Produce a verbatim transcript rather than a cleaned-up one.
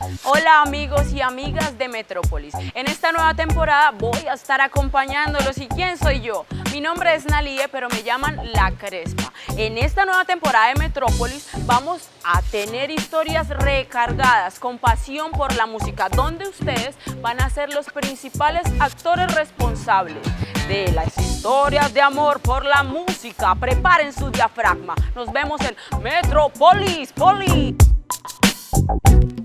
Hola amigos y amigas de Metrópolis. En esta nueva temporada voy a estar acompañándolos. ¿Y quién soy yo? Mi nombre es Nalie, pero me llaman La Crespa. En esta nueva temporada de Metrópolis vamos a tener historias recargadas con pasión por la música, donde ustedes van a ser los principales actores responsables de las historias de amor por la música. Preparen su diafragma. Nos vemos en Metrópolis. Poli.